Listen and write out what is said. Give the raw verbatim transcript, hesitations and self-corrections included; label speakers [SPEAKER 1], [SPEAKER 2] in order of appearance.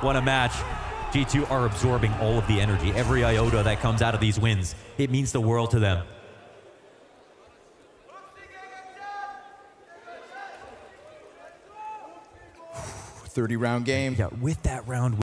[SPEAKER 1] won a match. G two are absorbing all of the energy. Every iota that comes out of these wins, it means the world to them.
[SPEAKER 2] thirty round game.
[SPEAKER 1] Yeah, with that round